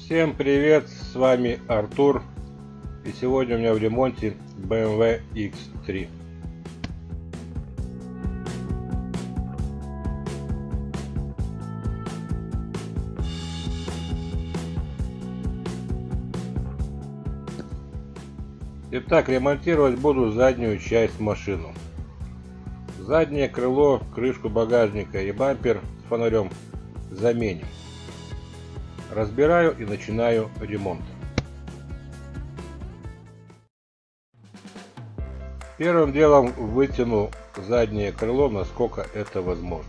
Всем привет, с вами Артур, и сегодня у меня в ремонте BMW X3. Итак, ремонтировать буду заднюю часть машины. Заднее крыло, крышку багажника и бампер с фонарем заменим. Разбираю и начинаю ремонт. Первым делом вытяну заднее крыло, насколько это возможно.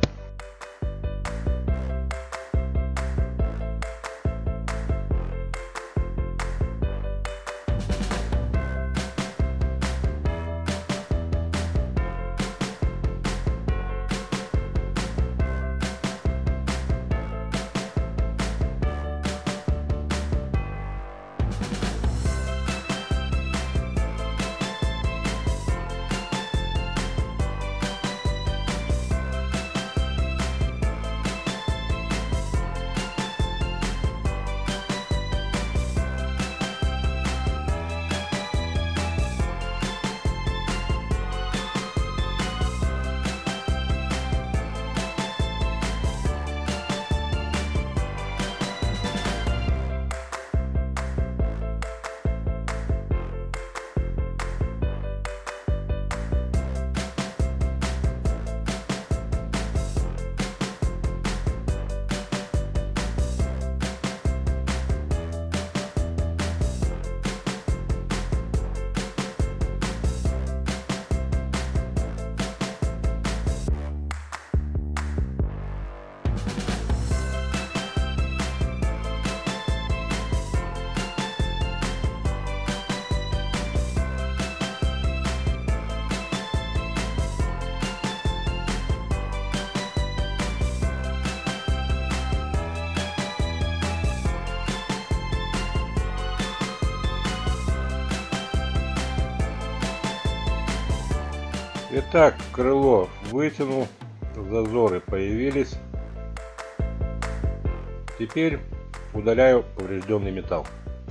Итак, крыло вытянул, зазоры появились. Теперь удаляю поврежденный металл.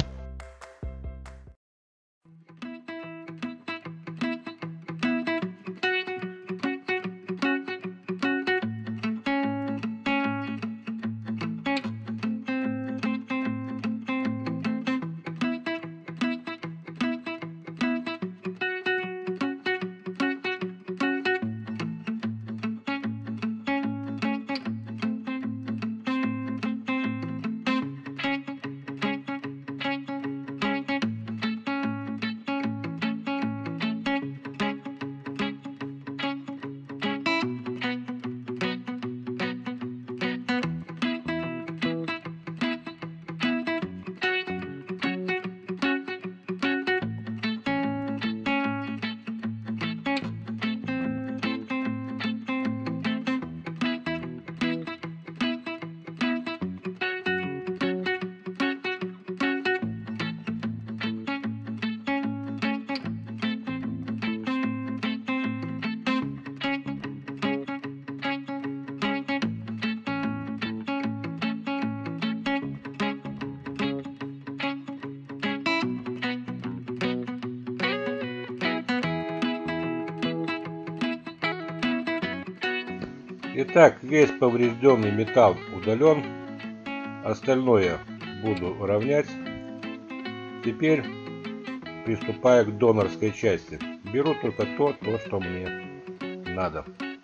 Итак, весь поврежденный металл удален, остальное буду равнять. Теперь приступаю к донорской части. Беру только то, что мне надо.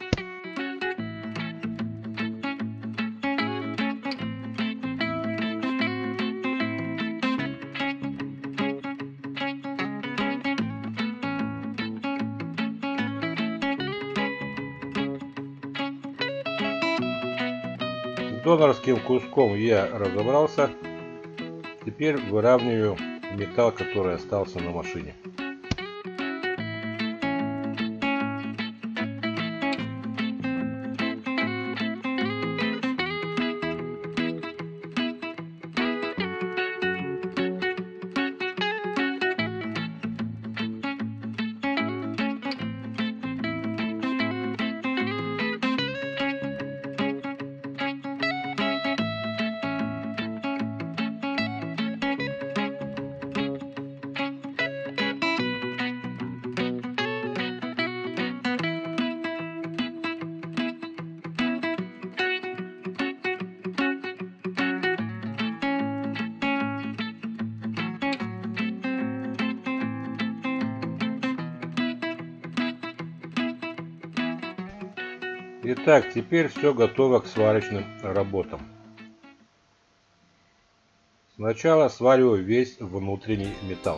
С донорским куском я разобрался. Теперь выравниваю металл, который остался на машине. Итак, теперь все готово к сварочным работам. Сначала свариваю весь внутренний металл.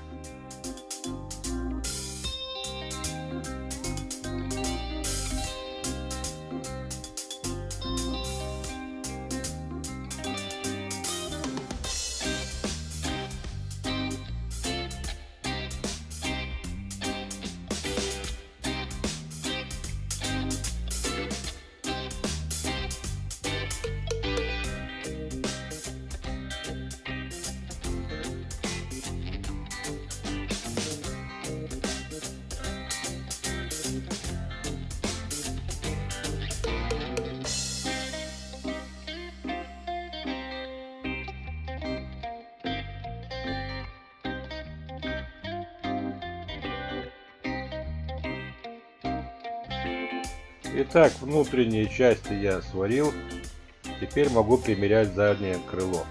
Итак, внутренние части я сварил. Теперь могу примерять заднее крыло.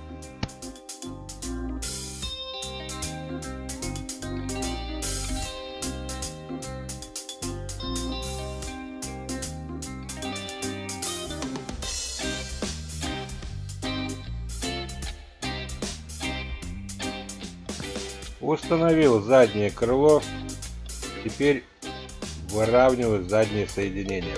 Установил заднее крыло. Теперь выравниваю задние соединения.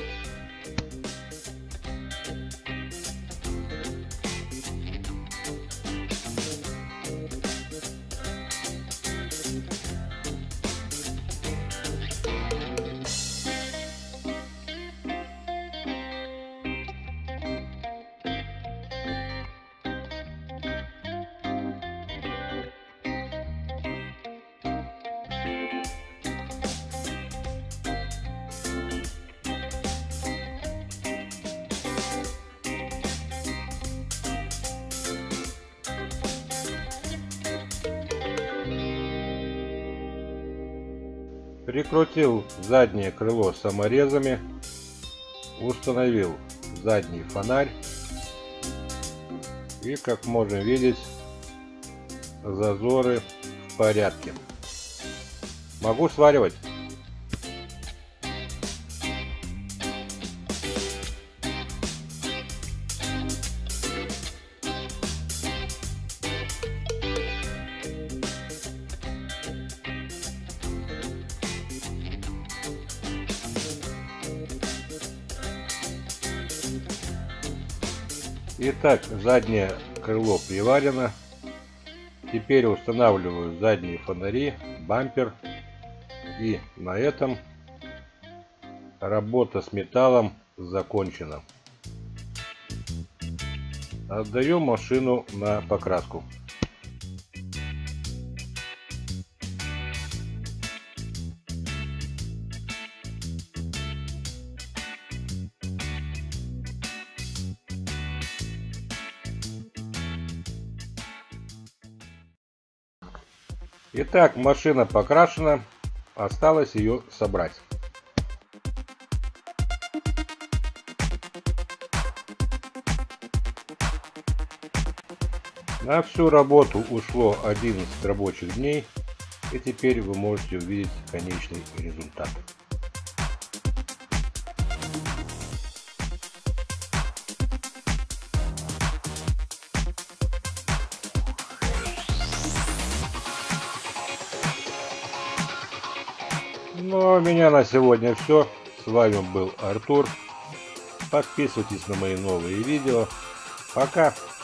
Прикрутил заднее крыло саморезами, установил задний фонарь и, как можно видеть, зазоры в порядке. Могу сваривать. Итак, заднее крыло приварено. Теперь устанавливаю задние фонари, бампер. И на этом работа с металлом закончена. Отдаю машину на покраску. Итак, машина покрашена, осталось ее собрать. На всю работу ушло 11 рабочих дней, и теперь вы можете увидеть конечный результат. Ну а у меня на сегодня все. С вами был Артур. Подписывайтесь на мои новые видео. Пока!